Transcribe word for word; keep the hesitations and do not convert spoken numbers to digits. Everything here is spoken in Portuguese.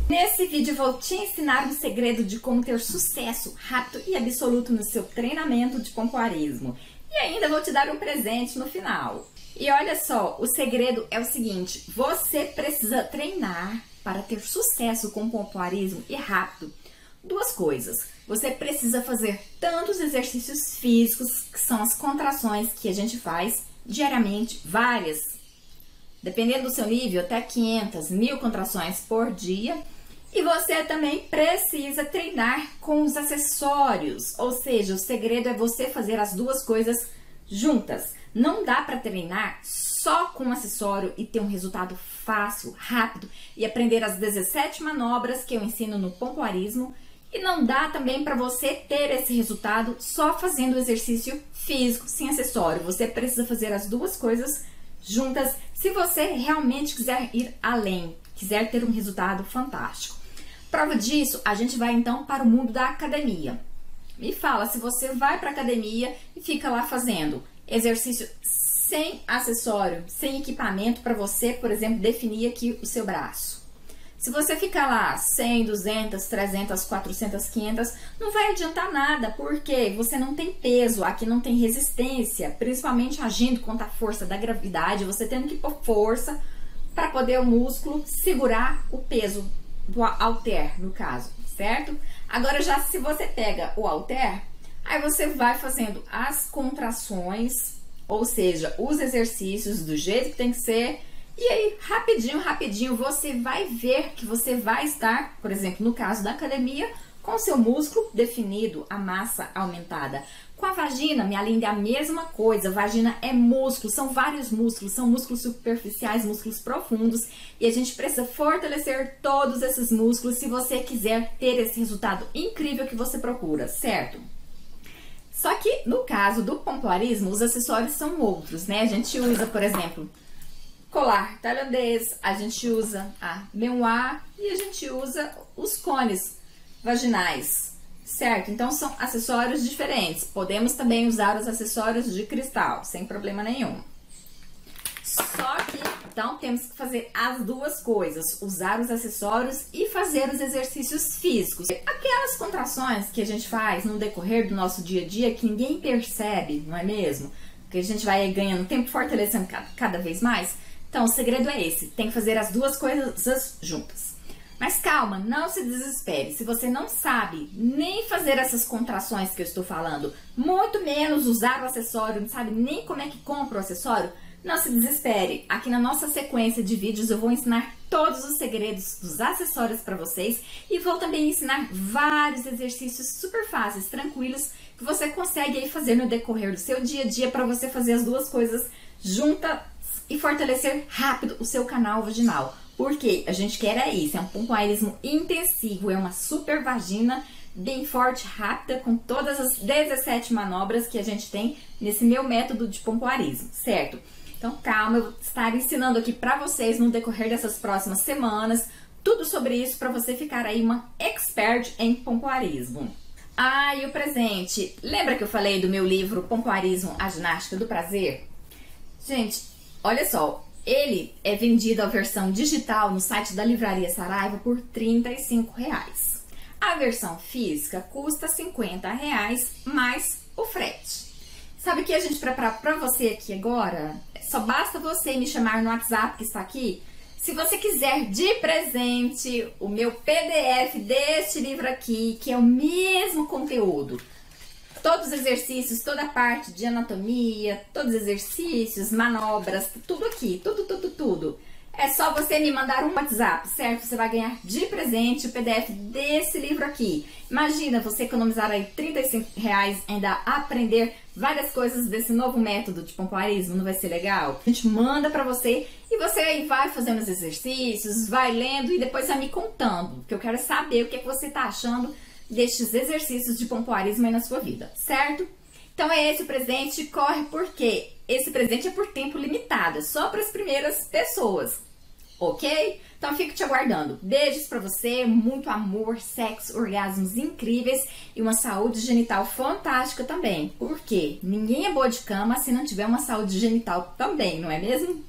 Nesse vídeo eu vou te ensinar um segredo de como ter sucesso rápido e absoluto no seu treinamento de pompoarismo. E ainda vou te dar um presente no final. E olha só, o segredo é o seguinte: você precisa treinar para ter sucesso com pompoarismo e rápido. Duas coisas. Você precisa fazer tantos exercícios físicos, que são as contrações que a gente faz diariamente, várias, dependendo do seu nível, até quinhentas, mil contrações por dia. E você também precisa treinar com os acessórios, ou seja, o segredo é você fazer as duas coisas juntas. Não dá para treinar só com acessório e ter um resultado fácil, rápido e aprender as dezessete manobras que eu ensino no pompoarismo. E não dá também para você ter esse resultado só fazendo exercício físico, sem acessório. Você precisa fazer as duas coisas juntas se você realmente quiser ir além, quiser ter um resultado fantástico. Prova disso, a gente vai então para o mundo da academia. Me fala se você vai para a academia e fica lá fazendo exercício sem acessório, sem equipamento para você, por exemplo, definir aqui o seu braço. Se você ficar lá cem, duzentas, trezentas, quatrocentas, quinhentas, não vai adiantar nada, porque você não tem peso, aqui não tem resistência, principalmente agindo contra a força da gravidade, você tendo que pôr força para poder o músculo segurar o peso do halter, no caso, certo? Agora já se você pega o halter, aí você vai fazendo as contrações, ou seja, os exercícios do jeito que tem que ser. E aí, rapidinho, rapidinho, você vai ver que você vai estar, por exemplo, no caso da academia, com o seu músculo definido, a massa aumentada. Com a vagina, minha linda, é a mesma coisa. Vagina é músculo, são vários músculos, são músculos superficiais, músculos profundos. E a gente precisa fortalecer todos esses músculos se você quiser ter esse resultado incrível que você procura, certo? Só que, no caso do pompoarismo, os acessórios são outros, né? A gente usa, por exemplo, colar tailandês, a gente usa a memoir e a gente usa os cones vaginais, certo? Então são acessórios diferentes. Podemos também usar os acessórios de cristal, sem problema nenhum. Só que, então, temos que fazer as duas coisas, usar os acessórios e fazer os exercícios físicos. Aquelas contrações que a gente faz no decorrer do nosso dia a dia, que ninguém percebe, não é mesmo? Porque a gente vai ganhando tempo, fortalecendo cada vez mais. Então, o segredo é esse, tem que fazer as duas coisas juntas. Mas calma, não se desespere. Se você não sabe nem fazer essas contrações que eu estou falando, muito menos usar o acessório, não sabe nem como é que compra o acessório, não se desespere. Aqui na nossa sequência de vídeos eu vou ensinar todos os segredos dos acessórios para vocês e vou também ensinar vários exercícios super fáceis, tranquilos, que você consegue aí fazer no decorrer do seu dia a dia para você fazer as duas coisas juntas e fortalecer rápido o seu canal vaginal. Porque a gente quer é isso, é um pompoarismo intensivo, é uma super vagina bem forte, rápida, com todas as dezessete manobras que a gente tem nesse meu método de pompoarismo, certo? Então calma, eu vou estar ensinando aqui pra vocês no decorrer dessas próximas semanas tudo sobre isso para você ficar aí uma expert em pompoarismo. Ah, e o presente, lembra que eu falei do meu livro Pompoarismo, a Ginástica do Prazer? Gente, olha só, ele é vendido a versão digital no site da Livraria Saraiva por trinta e cinco reais. A versão física custa cinquenta reais mais o frete. Sabe o que a gente preparar para você aqui agora? Só basta você me chamar no WhatsApp que está aqui. Se você quiser de presente o meu P D F deste livro aqui, que é o mesmo conteúdo. Todos os exercícios, toda a parte de anatomia, todos os exercícios, manobras, tudo aqui, tudo, tudo, tudo. É só você me mandar um WhatsApp, certo? Você vai ganhar de presente o P D F desse livro aqui. Imagina você economizar aí trinta e cinco reais, ainda aprender várias coisas desse novo método de pompoarismo, não vai ser legal? A gente manda pra você e você aí vai fazendo os exercícios, vai lendo e depois vai me contando, porque eu quero saber o que, é que você tá achando destes exercícios de pompoarismo aí na sua vida, certo? Então é esse o presente, corre porque esse presente é por tempo limitado, é só para as primeiras pessoas, ok? Então fico te aguardando. Beijos pra você, muito amor, sexo, orgasmos incríveis e uma saúde genital fantástica também. Porque ninguém é boa de cama se não tiver uma saúde genital também, não é mesmo?